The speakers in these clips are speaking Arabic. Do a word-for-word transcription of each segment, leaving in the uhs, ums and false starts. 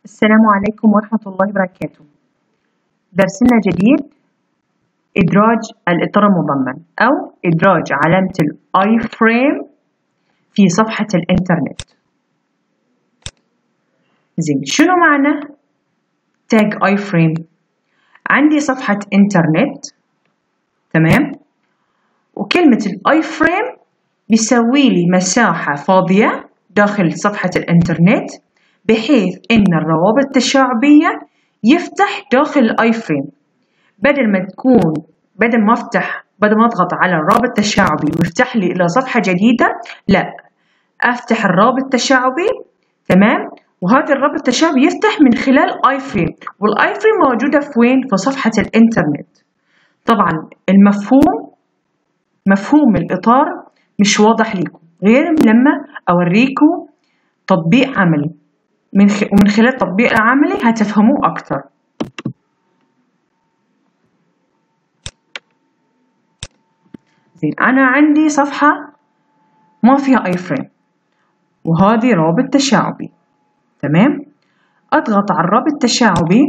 السلام عليكم ورحمة الله وبركاته. درسنا جديد إدراج الإطار المضمن أو إدراج علامة الآي فريم في صفحة الإنترنت. زين، شنو معنى تاج آي فريم؟ عندي صفحة إنترنت، تمام؟ وكلمة الآي فريم بيسوي لي مساحة فاضية داخل صفحة الإنترنت بحيث إن الروابط التشعبية يفتح داخل الآي فريم، بدل ما تكون بدل ما أفتح بدل ما أضغط على الرابط التشعبي ويفتح لي إلى صفحة جديدة، لا، أفتح الرابط التشعبي، تمام؟ وهذا الرابط التشعبي يفتح من خلال آي فريم، والآي فريم موجودة في وين؟ في صفحة الإنترنت. طبعا المفهوم مفهوم الإطار مش واضح لكم غير لما أوريكم تطبيق عملي، من خ... ومن خلال التطبيق العملي هتفهموه أكتر. زين، أنا عندي صفحة ما فيها أي فريم وهذه رابط تشعبي، تمام؟ أضغط على الرابط التشعبي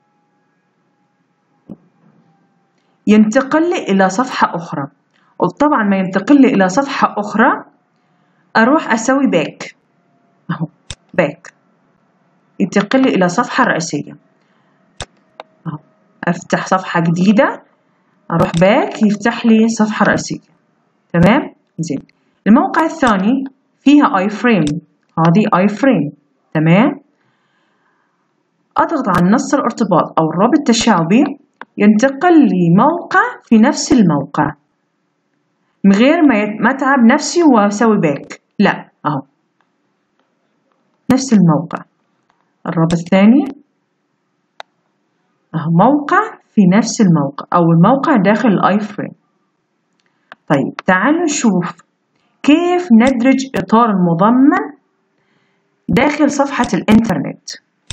ينتقل لي إلى صفحة أخرى، وطبعا ما ينتقل لي إلى صفحة أخرى أروح أسوي باك، أهو باك، ينتقل لي إلى صفحة رئيسية، أهو أفتح صفحة جديدة، أروح باك يفتح لي صفحة رئيسية، تمام؟ زين، الموقع الثاني فيها آي فريم، هذه آي فريم، تمام؟ أضغط على نص الارتباط أو الرابط التشعبي ينتقل لي موقع في نفس الموقع من غير ما أتعب نفسي وأسوي باك، لا، أهو نفس الموقع، الرابط الثاني أهو موقع في نفس الموقع أو الموقع داخل الآي فريم. طيب تعالوا نشوف كيف ندرج إطار المضمن داخل صفحة الإنترنت.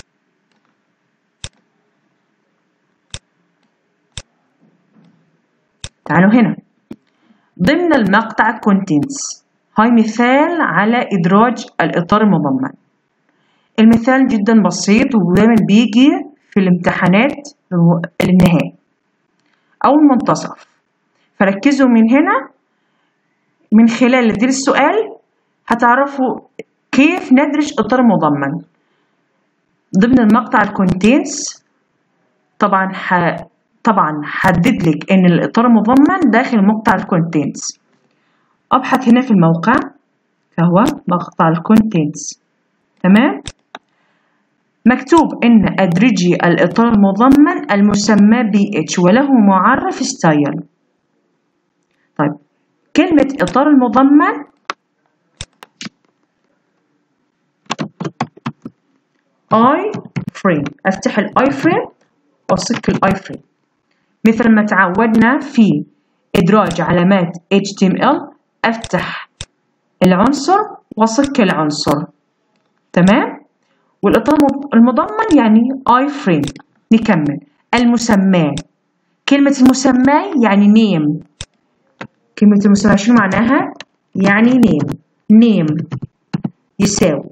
تعالوا هنا ضمن المقطع contents، هاي مثال على إدراج الإطار المضمن. المثال جدا بسيط ودايما بيجي في الامتحانات النهائي أو المنتصف، فركزوا من هنا، من خلال هذا السؤال هتعرفوا كيف ندرج إطار مضمن ضمن المقطع الكونتينتس. طبعا ح... طبعا حدد لك إن الإطار المضمن داخل مقطع الكونتينتس. أبحث هنا في الموقع فهو مقطع الكونتينتس، تمام؟ مكتوب إن أدرجي الإطار المضمن المسمى بي إتش وله معرف ستايل. طيب كلمة إطار المضمن آي فريم، أفتح الآي فريم وأصك الآي فريم مثل ما تعودنا في إدراج علامات إتش تي إم إل، أفتح العنصر وأصك العنصر، تمام؟ والإطار المضمن يعني آي فريم. نكمل المسمى، كلمة المسمى يعني نيم، كلمة المسمى شنو معناها؟ يعني نيم، نيم يساوي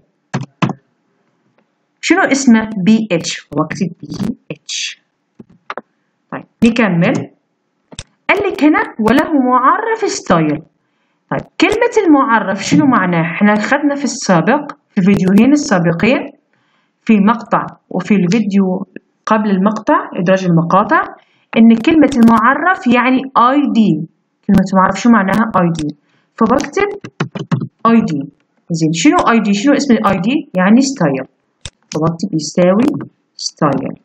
شنو اسمه؟ بي اتش، واكتب بي اتش. طيب نكمل، قال لك هنا وله معرف ستايل. طيب كلمة المعرف شنو معناه؟ احنا أخذنا في السابق في الفيديوهين السابقين في مقطع وفي الفيديو قبل المقطع إدراج المقاطع إن كلمة المعرف يعني آي دي. كلمة المعرف شو معناها؟ آي دي، فبكتب آي دي. زين، شنو آي دي؟ شنو اسم الآي دي؟ يعني ستايل، فبكتب يساوي ستايل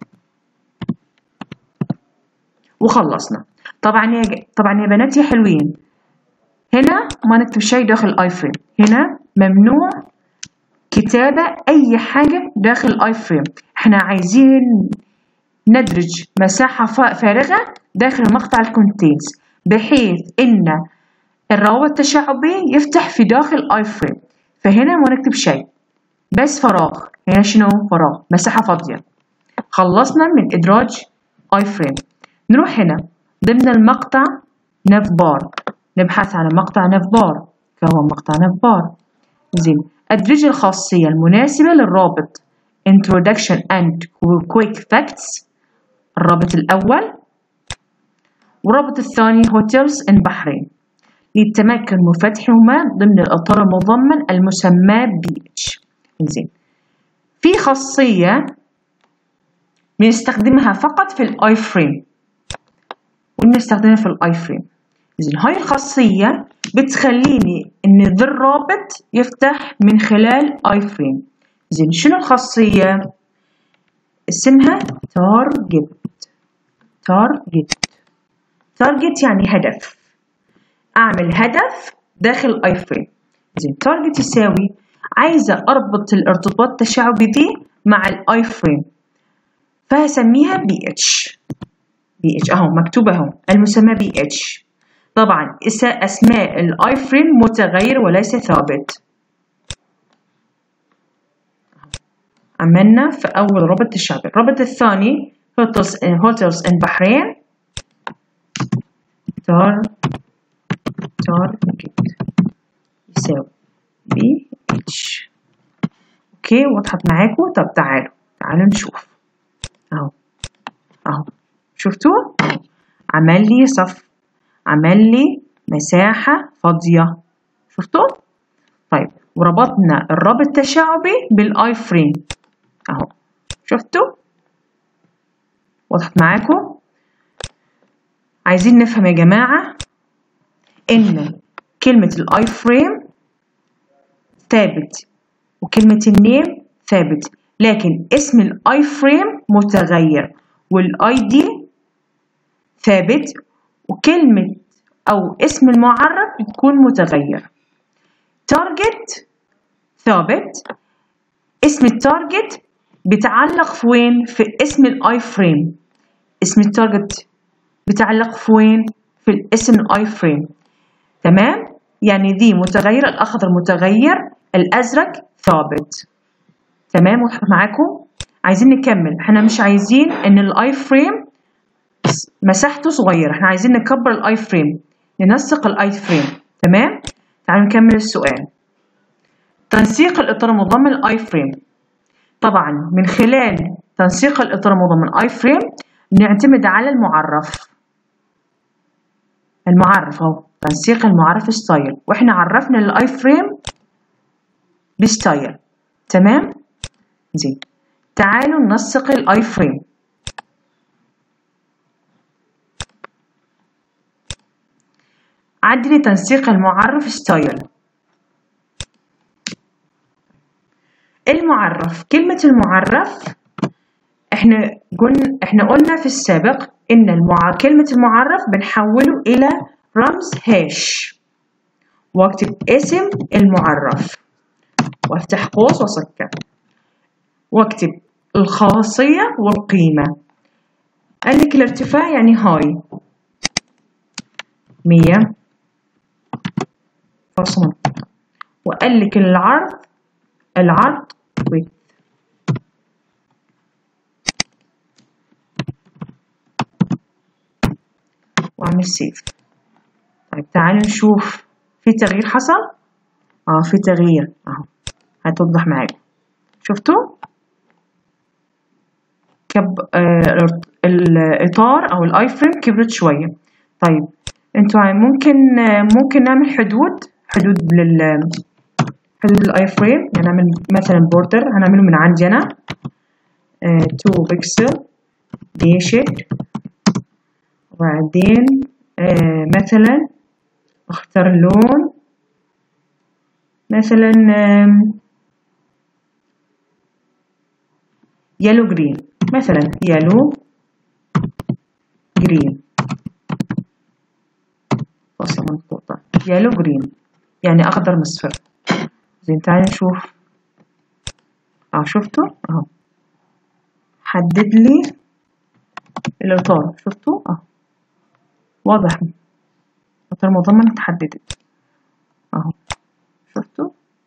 وخلصنا. طبعا يا طبعا يا بنات يا حلوين، هنا ما نكتب شيء داخل الآي فريم، هنا ممنوع كتابة أي حاجة داخل الآي فريم. احنا عايزين ندرج مساحة فارغة داخل مقطع الكونتينتس بحيث إن الروابط التشعبي يفتح في داخل الآي فريم، فهنا ما نكتب شيء، بس فراغ. هنا شنو؟ فراغ، مساحة فاضية. خلصنا من إدراج آي فريم. نروح هنا ضمن المقطع نافبار، نبحث على مقطع نافبار، فهو مقطع نافبار. زين، أدرج الخاصية المناسبة للرابط introduction and quick facts الرابط الأول، والرابط الثاني hotels in بحرين للتمكن من فتحهما ضمن الإطار المضمن المسمى بي اتش. زين، في خاصية بنستخدمها فقط في الاي فريم ونستخدمها في الاي فريم. زين، هاي الخاصية بتخليني ان ذا الرابط يفتح من خلال اي فريم. زين، شنو الخاصية؟ اسمها تارجت. تارجت تارجت يعني هدف، اعمل هدف داخل اي فريم. زين، تارجت يساوي عايزة اربط الارتباط التشعبي دي مع الاي فريم، فهسميها بي اتش. بي اتش اهو مكتوب اهو المسمى بي اتش. طبعا اسماء الاي فريم متغير وليس ثابت. عملنا في اول رابط تشعبي. الرابط الثاني هوتلز ان بحرين تار تارجت يساوي بي اتش. اوكي، وضحت معاكم؟ طب تعالوا تعالوا نشوف اهو اهو شفتوا؟ عمل لي صف، عمل لي مساحة فاضية، شفتوا؟ طيب، وربطنا الرابط التشعبي بالاي فريم اهو، شفتوا؟ وضحت معاكم؟ عايزين نفهم يا جماعة ان كلمة الاي فريم ثابت وكلمة النيم ثابت، لكن اسم الاي فريم متغير والاي دي ثابت، وكلمة او اسم المعرف بتكون متغير. تارجت ثابت، اسم التارجت بتعلق في وين؟ في اسم الاي فريم. اسم التارجت بتعلق في وين؟ في الاسم الاي فريم. تمام؟ يعني دي متغير، الاخضر متغير، الازرق ثابت. تمام؟ وضحت معاكم؟ عايزين نكمل. احنا مش عايزين ان الاي فريم مساحته صغيره، احنا عايزين نكبر الاي فريم، ننسق الاي فريم. تمام؟ تعالوا نكمل السؤال. تنسيق الاطار المضمن الاي فريم. طبعا من خلال تنسيق الاطار المضمن اي فريم نعتمد على المعرف. المعرف اهو، تنسيق المعرف ستايل، واحنا عرفنا الاي فريم بستايل. تمام؟ زين، تعالوا ننسق الاي فريم. عدلي تنسيق المعرف ستايل. المعرف، كلمة المعرف احنا قلنا احنا قلنا في السابق ان المع... كلمة المعرف بنحوله الى رمز هاش، واكتب اسم المعرف وافتح قوس واسكر واكتب الخاصية والقيمة. قال لك الارتفاع يعني هاي مية فاصلة، وقال لك العرض العرض width. واعمل سيف. طيب تعالوا نشوف في تغيير حصل. اه في تغيير اهو، هتوضح معاكم. شفتوا؟ كب آه الاطار او الاي فريم كبرت شويه. طيب انتوا ممكن آه ممكن نعمل حدود حدود لل حدود الاي فريم. يعني نعمل مثلا بوردر، هنعمله من عندي انا اتنين بكسل ديشت، وبعدين آه مثلا اختار لون مثلا يلو جرين، مثلا يلو جرين فاصلة منقوطة، يلو جرين يعني اخضر مصفر. زين، تعالوا نشوف. اه شفتوا اهو حدد لي الاطار. شفتوا اه واضح الاطار المضمن اتحددت اهو. شفتوا؟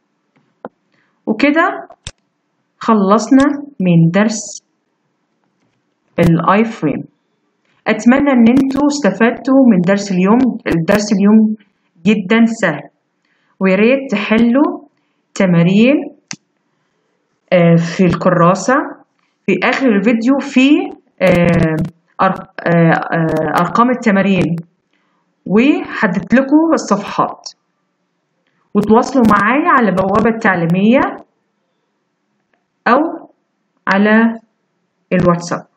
وكده خلصنا من درس الاي فريم. اتمنى ان انتوا استفدتوا من درس اليوم. الدرس اليوم جدا سهل، وياريت تحلوا تمارين في الكراسة في آخر الفيديو في أرقام التمارين، وحددت لكم الصفحات، وتواصلوا معايا على البوابة التعليمية أو على الواتساب.